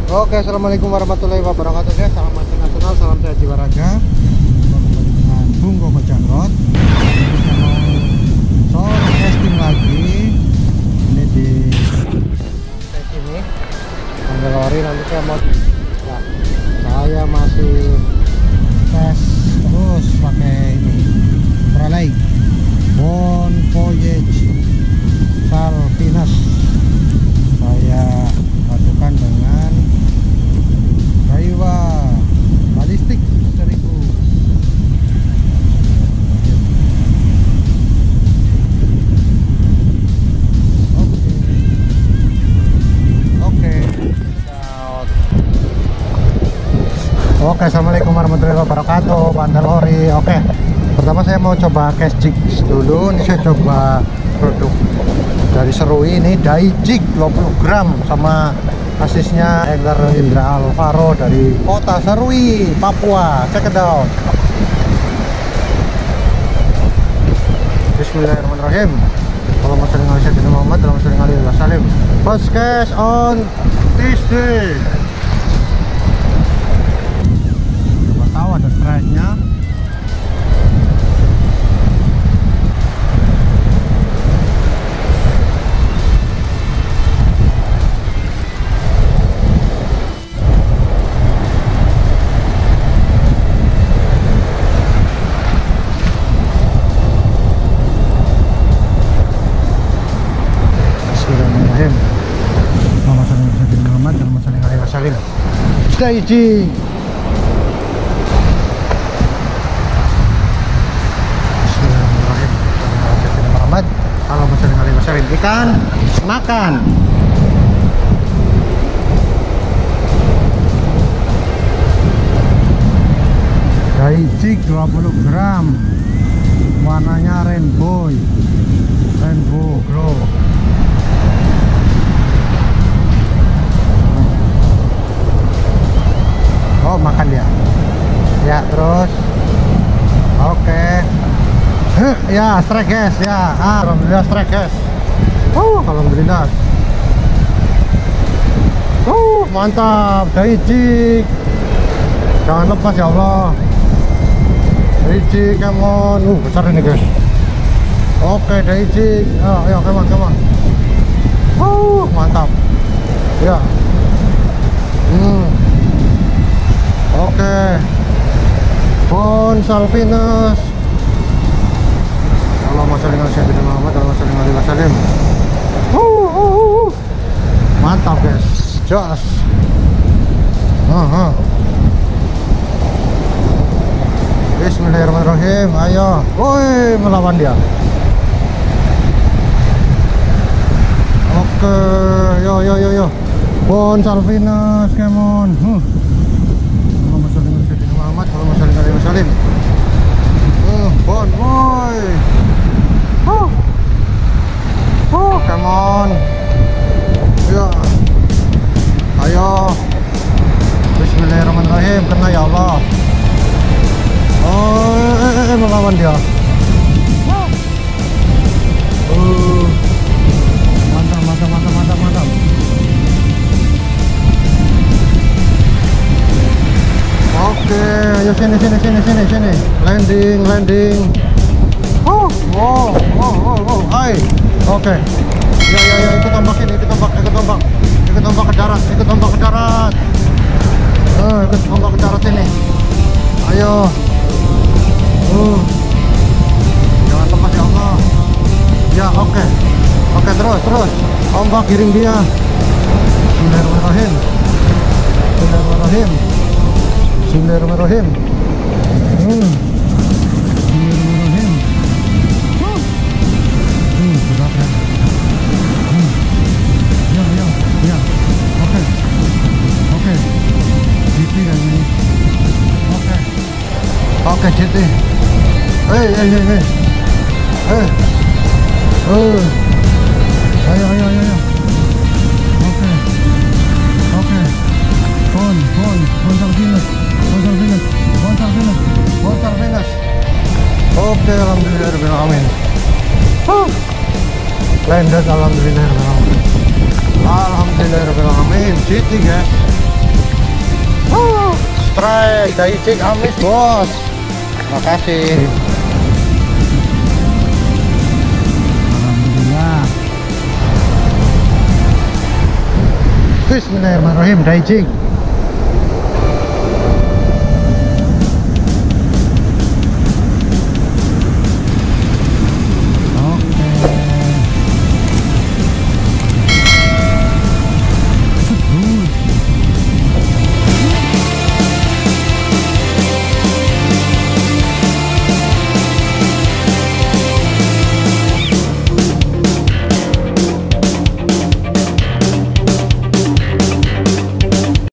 Oke, assalamualaikum warahmatullahi wabarakatuh guys. Salam nasional, salam sehat jiwa raga. Kembali dengan Bung Koko Jangrot. Soal casting lagi. Ini di sini Mandalori. Nanti saya mau saya masih tes terus pakai ini Tralay Bon Voyage Salvinus. Saya padukan dengan Daiwa Ballistic 1000. Oke, assalamualaikum warahmatullahi wabarakatuh. Mandalori. Oke, pertama saya mau coba cash jig dulu. Ini saya coba produk dari Serui, ini Daijig 20 gram sama asisnya Angler Indra Alvaro dari kota Serui, Papua. Check it out. Bismillahirrahmanirrahim. Allahumma shalli ala sayyidina Muhammad, Allahumma shalli alaihi wasallam. First cast on Tuesday. Coba tahu ada strike-nya. Daijig. Bismillahirrahmanirrahim. Muhammad. Allahumma shalli alaihi wasallam. Ikan makan. Daijig 20 gram. Warnanya rainbow glow. Oh, makan dia ya. Terus oke. Ya, strike guys ya. Alhamdulillah strike guys. Alhamdulillah. Mantap Daijig. Jangan lepas ya Allah. Daijig, come on. Besar ini guys. Oke, Daijig. Ayo, come on. Mantap ya. Oke, Bon Salvinus. Allahumma shalli ala sayyidina Muhammad, Allahumma shalli alaihi wasallam. Mantap guys, jos. Bismillahirrahmanirrahim. Ayo, woi, melawan dia. Oke, yo. Bon Salvinus, come on. Allahumma shalli alaihi wasallam. Bon boy. Come on. Ya. Ayo. Bismillahirrahmanirrahim. Kena ya Allah. Melawan dia. Mantap. Oke, ayo sini. Landing. Wow. Hai. Oke. Ya, ikut tombak ke darat. Ikut tombak ke darat ini. Ayo. Jangan lepas ya Allah. Ya, oke. Oke, terus. Ombak giring dia. Bismillahirrahmanirrahim. Bismillahirrahmanirrahim. Ya. Oke. GT kan ini. Oke, GT. Hey. Ayo. Oke. Bon Salvinus. Oke, alhamdulillahirrahmanirrahim. Landed, alhamdulillahirrahmanirrahim. GT guys. trek dai jig amis bos. Makasih. Alhamdulillah. Bismillahirrahmanirrahim, dai jig.